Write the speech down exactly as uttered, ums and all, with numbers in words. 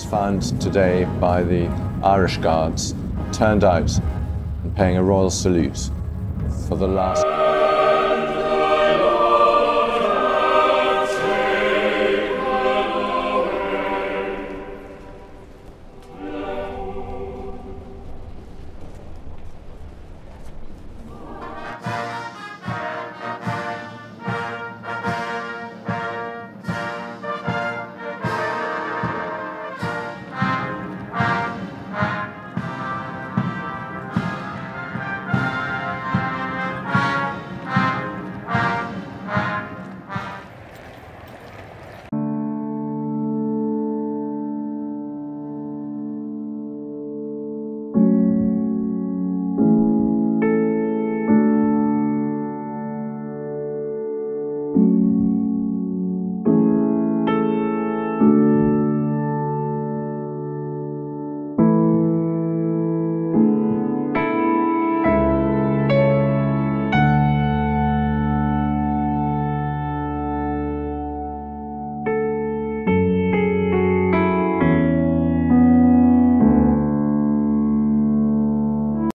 was found today by the Irish Guards, turned out and paying a royal salute for the last...